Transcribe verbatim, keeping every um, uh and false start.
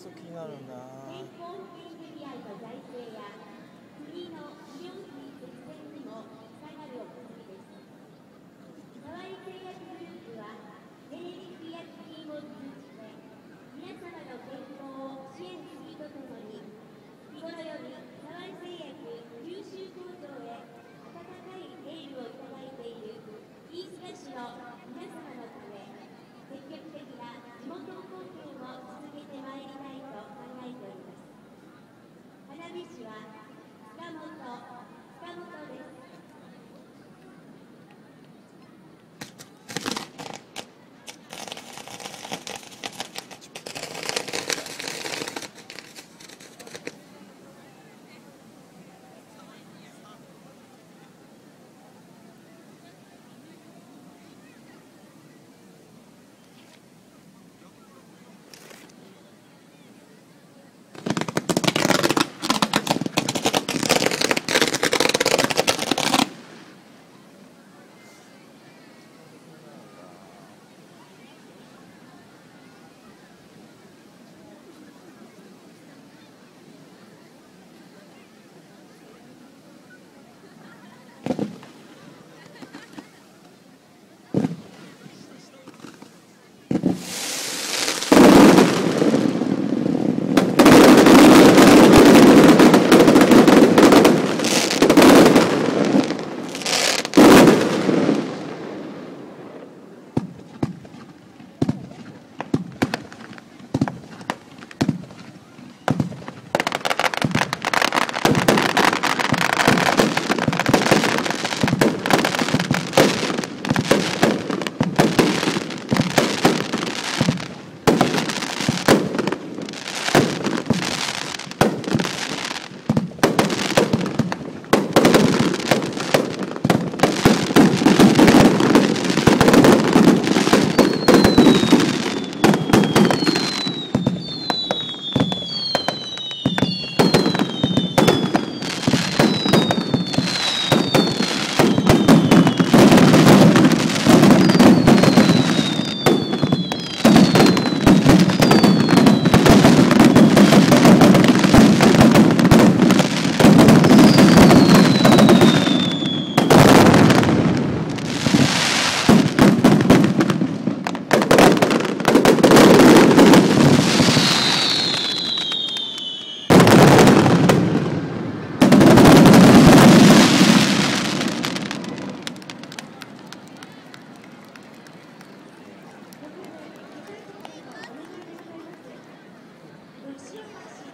と気になるんだな。 健康保険組合の財政や国の医療費節電にも下がるお薬です。沢井製薬グループは低利医薬品を通じて皆様の健康を支援するとともに、日頃より沢井製薬九州工場へ温かいエールをいただいている飯塚市の皆様のため、積極的な地元貢献を続けてまいりたいと考えております。花火師は塚本塚本です。ご視聴